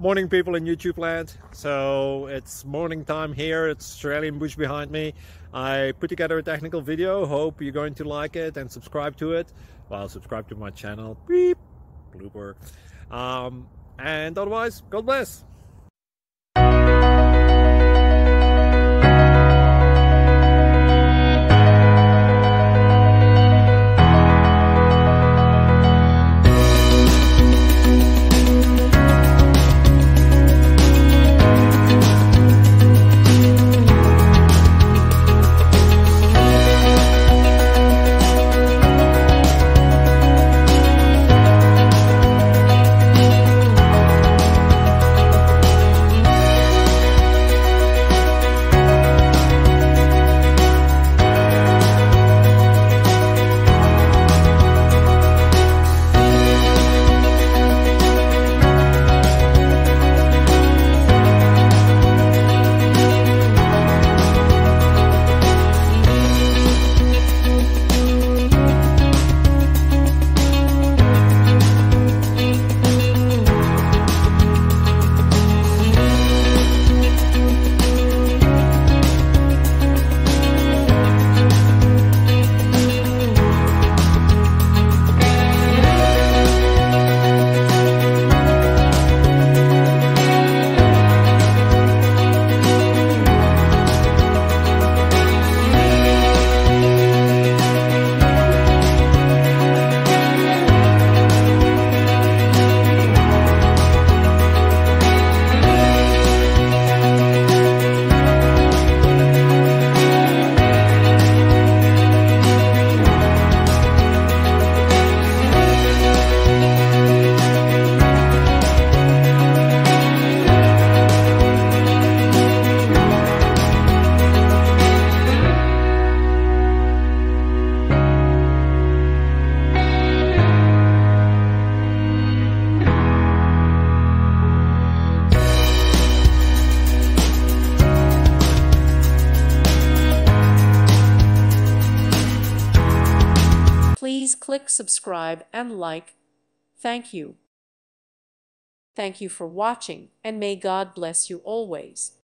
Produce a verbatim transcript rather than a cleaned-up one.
Morning, people in YouTube land. So it's morning time here. It's Australian bush behind me. I put together a technical video. Hope you're going to like it and subscribe to it. Well, subscribe to my channel. Beep. Blooper. Um, and otherwise, God bless. Please click subscribe and like. Thank you. Thank you for watching, and may God bless you always.